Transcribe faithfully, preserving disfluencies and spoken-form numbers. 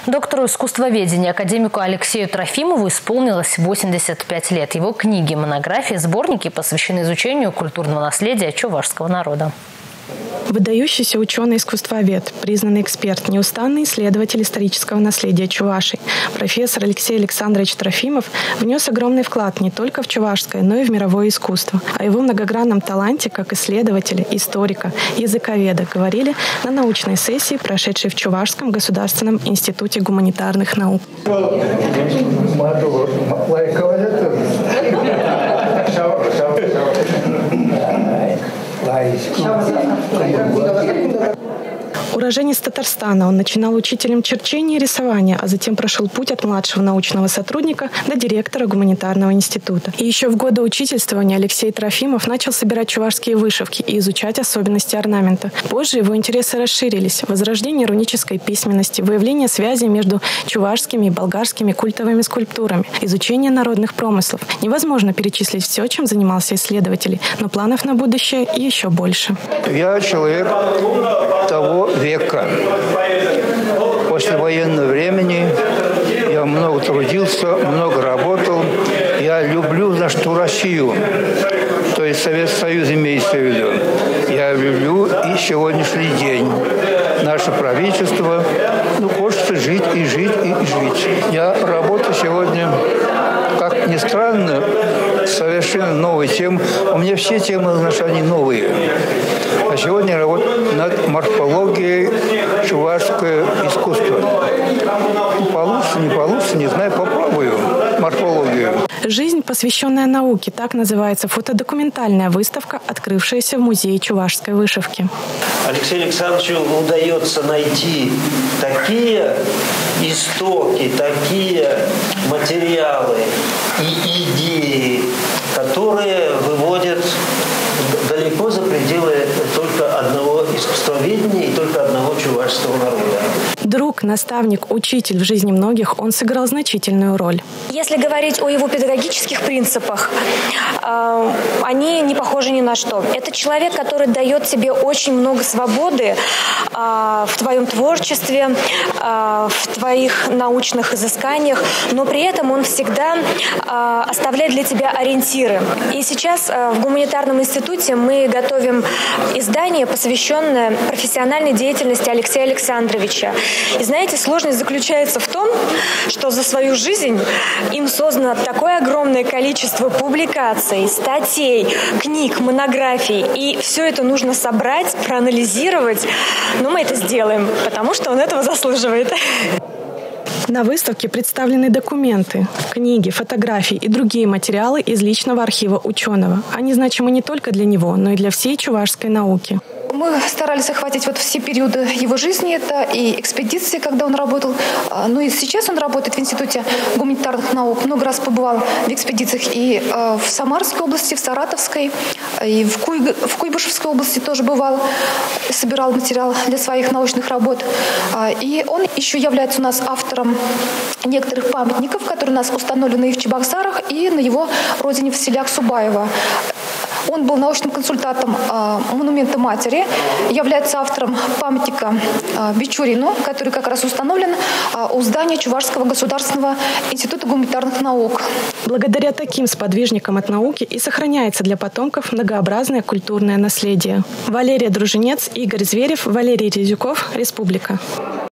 Доктору искусствоведения, академику Алексею Трофимову исполнилось восемьдесят пять лет. Его книги, монографии, сборники посвящены изучению культурного наследия чувашского народа. Выдающийся ученый-искусствовед, признанный эксперт, неустанный исследователь исторического наследия Чувашии, профессор Алексей Александрович Трофимов внес огромный вклад не только в чувашское, но и в мировое искусство. О его многогранном таланте как исследователя, историка, языковеда говорили на научной сессии, прошедшей в Чувашском государственном институте гуманитарных наук. Уроженец Татарстана, он начинал учителем черчения и рисования, а затем прошел путь от младшего научного сотрудника до директора гуманитарного института. И еще в годы учительствования Алексей Трофимов начал собирать чувашские вышивки и изучать особенности орнамента. Позже его интересы расширились. Возрождение рунической письменности, выявление связей между чувашскими и болгарскими культовыми скульптурами, изучение народных промыслов. Невозможно перечислить все, чем занимался исследователь, но планов на будущее еще больше. Я человек того века. После военного времени я много трудился, много работал. Я люблю нашу Россию, то есть Советский Союз имеется в виду. Я люблю и сегодняшний день. Наше правительство, ну, хочется жить и жить и жить. Я работаю сегодня, как ни странно, совершенно новые темы. У меня все темы, значит, они новые. А сегодня я работаю над морфологией чувашского искусства. Получится, не получится, не знаю, попробую морфологию. «Жизнь, посвященная науке» – так называется фотодокументальная выставка, открывшаяся в Музее чувашской вышивки. Алексею Александровичу удается найти такие истоки, такие материалы и идеи, которые выводят далеко за пределы только одного искусствоведения и только одного чувашского народа. Друг, наставник, учитель в жизни многих, он сыграл значительную роль. Если говорить о его педагогических принципах, э, они не похожи ни на что. Это человек, который дает тебе очень много свободы э, в твоем творчестве, э, в твоих научных изысканиях, но при этом он всегда э, оставляет для тебя ориентиры. И сейчас э, в гуманитарном институте мы готовим издание, посвященное профессиональной деятельности Алексея Александровича. И знаете, сложность заключается в том, что за свою жизнь им создано такое огромное количество публикаций, статей, книг, монографий. И все это нужно собрать, проанализировать. Но мы это сделаем, потому что он этого заслуживает. На выставке представлены документы, книги, фотографии и другие материалы из личного архива ученого. Они значимы не только для него, но и для всей чувашской науки. Мы старались охватить вот все периоды его жизни. Это и экспедиции, когда он работал. Ну и сейчас он работает в Институте гуманитарных наук. Много раз побывал в экспедициях и в Самарской области, в Саратовской, и в, Куй... в Куйбышевской области тоже бывал. Собирал материал для своих научных работ. И он еще является у нас автором некоторых памятников, которые у нас установлены и в Чебоксарах, и на его родине в селях Субаева. Он был научным консультантом э, монумента матери, является автором памятника э, Бичурину, который как раз установлен э, у здания Чувашского государственного института гуманитарных наук. Благодаря таким сподвижникам от науки и сохраняется для потомков многообразное культурное наследие. Валерия Дружинец, Игорь Зверев, Валерий Резюков, Республика.